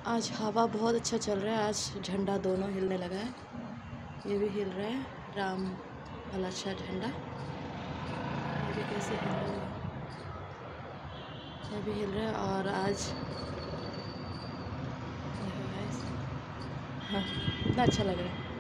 आज हवा बहुत अच्छा चल रहा है। आज झंडा दोनों हिलने लगा है। ये भी हिल रहा है, राम वाला अच्छा झंडा। ये भी कैसे हिल रहा है, ये भी हिल रहा है। और आज हाँ, कितना अच्छा लग रहा है।